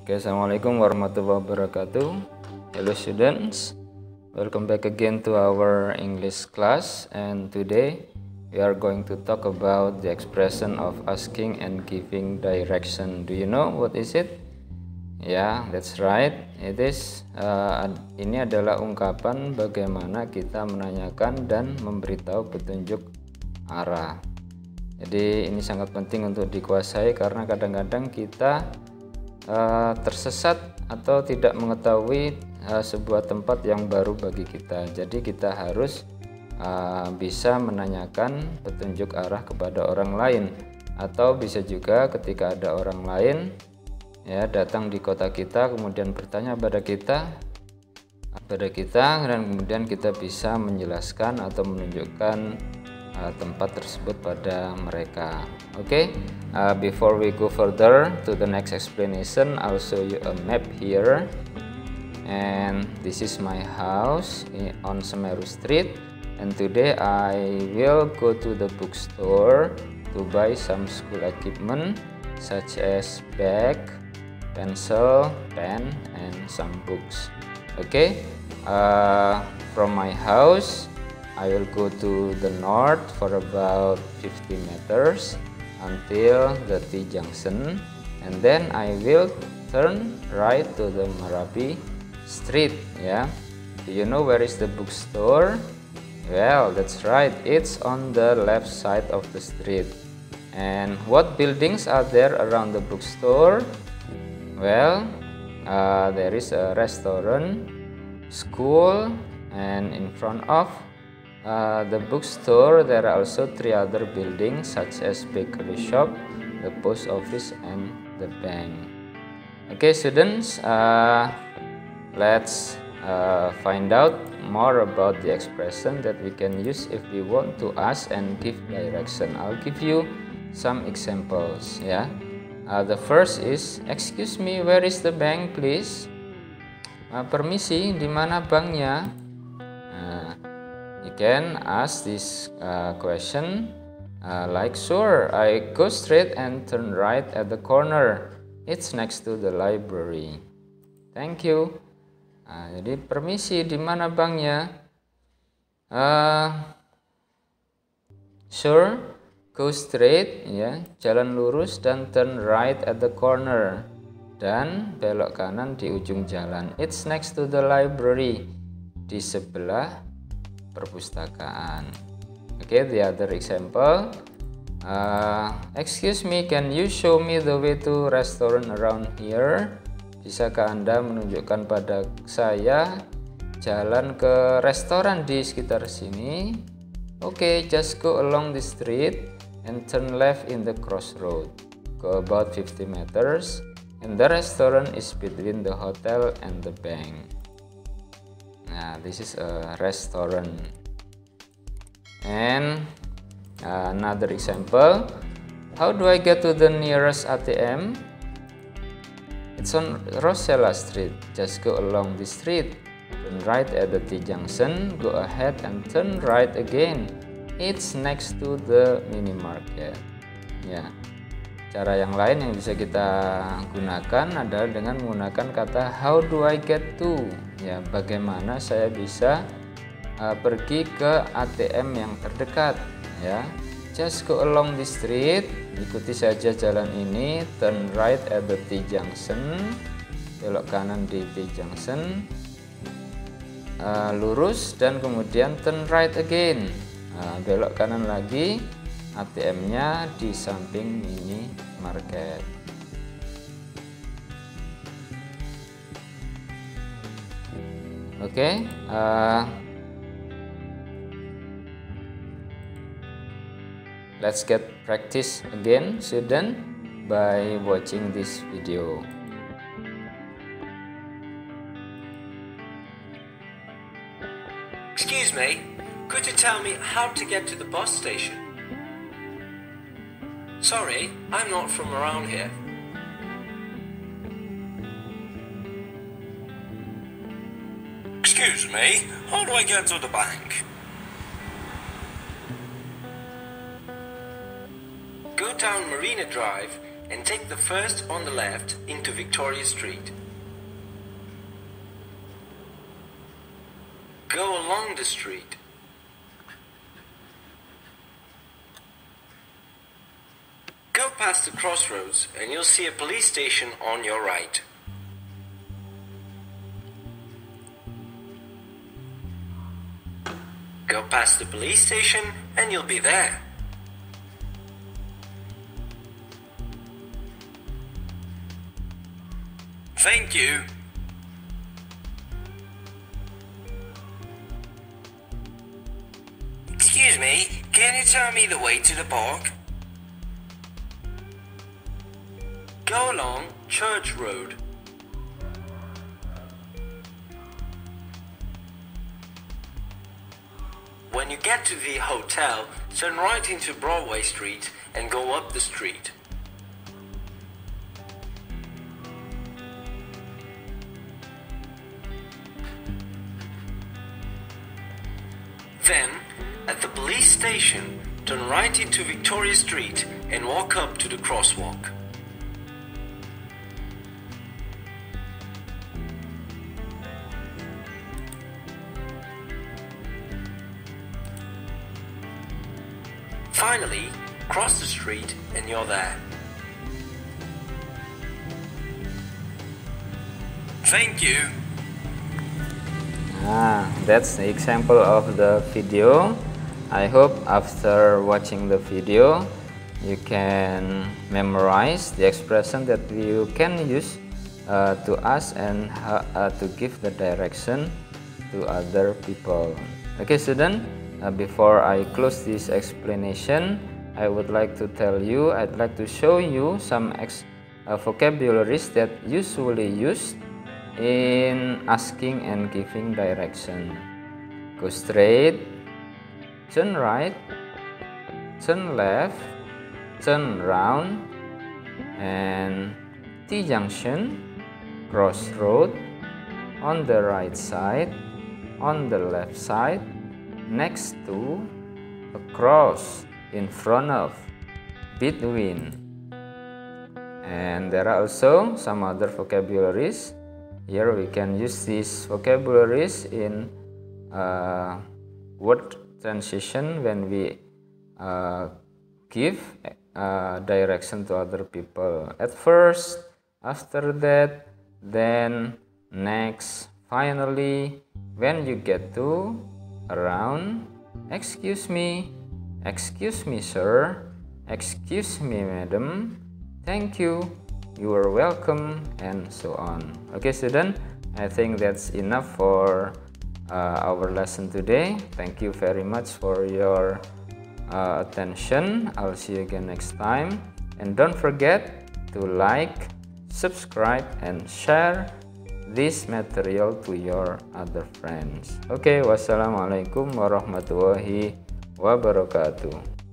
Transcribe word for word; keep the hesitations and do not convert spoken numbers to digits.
Okay, Assalamualaikum warahmatullahi wabarakatuh. Hello students, welcome back again to our English class, and today we are going to talk about the expression of asking and giving direction. Do you know what is it? Ya, yeah, that's right. It is uh, ini adalah ungkapan bagaimana kita menanyakan dan memberitahu petunjuk arah. Jadi ini sangat penting untuk dikuasai karena kadang-kadang kita Uh, tersesat atau tidak mengetahui uh, sebuah tempat yang baru bagi kita. Jadi kita harus uh, bisa menanyakan petunjuk arah kepada orang lain, atau bisa juga ketika ada orang lain ya datang di kota kita kemudian bertanya pada kita pada kita dan kemudian kita bisa menjelaskan atau menunjukkan uh, tempat tersebut pada mereka. Oke, okay? uh, before we go further to the next explanation, I'll show you a map here. And this is my house on Semeru Street, and today I will go to the bookstore to buy some school equipment such as bag, pencil, pen, and some books. Okay, uh, from my house I will go to the north for about fifty meters until the T junction, and then I will turn right to the Marapi Street. Yeah, do you know where is the bookstore? Well, that's right, it's on the left side of the street. And what buildings are there around the bookstore? Well, uh, there is a restaurant, school, and in front of Uh, the bookstore there are also three other buildings such as bakery shop, the post office, and the bank. Okay students, uh, let's uh, find out more about the expression that we can use if we want to ask and give direction. I'll give you some examples. Yeah, uh, the first is, excuse me, where is the bank please? Uh, permisi, di mana banknya? Uh, You can ask this uh, question uh, like, sure, I go straight and turn right at the corner. It's next to the library. Thank you. Nah, jadi permisi, di mana banknya? Uh, sure, go straight, ya, jalan lurus dan turn right at the corner, dan belok kanan di ujung jalan. It's next to the library, di sebelah perpustakaan. Okay, the other example, uh, excuse me, can you show me the way to restaurant around here? Bisakah Anda menunjukkan pada saya jalan ke restoran di sekitar sini? Okay, just go along the street and turn left in the crossroad. Go about fifty meters and the restaurant is between the hotel and the bank. Nah, this is a restaurant. And uh, another example, how do I get to the nearest A T M? It's on Rosella Street. Just go along the street, turn right at the T junction, go ahead and turn right again. It's next to the mini market. Ya, cara yang lain yang bisa kita gunakan adalah dengan menggunakan kata how do I get to. Ya, bagaimana saya bisa uh, pergi ke A T M yang terdekat. Ya, just go along the street, ikuti saja jalan ini, turn right at the T junction, belok kanan di T junction, uh, lurus dan kemudian turn right again, uh, belok kanan lagi, A T M-nya di samping mini market. Okay, uh, let's get practice again, student, by watching this video. Excuse me, could you tell me how to get to the bus station? Sorry, I'm not from around here. Excuse me, how do I get to the bank? Go down Marina Drive and take the first on the left into Victoria Street. Go along the street. Go past the crossroads and you'll see a police station on your right. Go past the police station and you'll be there. Thank you. Excuse me, can you tell me the way to the park? Go along Church Road. When you get to the hotel, turn right into Broadway Street and go up the street. Then, at the police station, turn right into Victoria Street and walk up to the crosswalk. Finally, cross the street and you're there. Thank you. Ah, that's the example of the video. I hope after watching the video you can memorize the expression that you can use uh, to ask and uh, to give the direction to other people. Okay, student, uh, before I close this explanation, I would like to tell you, I'd like to show you some ex uh, vocabularies that usually used in asking and giving direction. Go straight, turn right, turn left, turn round, and T-junction, crossroad, on the right side, on the left side, next to, across, in front of, between. And there are also some other vocabularies. Here we can use these vocabularies in uh, word transition when we uh, give uh, direction to other people. At first, after that, then, next, finally, when you get to, around, excuse me, excuse me sir, excuse me madam, thank you, you are welcome, and so on. Okay, student, I think that's enough for uh, our lesson today. Thank you very much for your uh, attention. I'll see you again next time, and don't forget to like, subscribe, and share this material to your other friends. Okay, wassalamualaikum warahmatullahi wabarakatuh.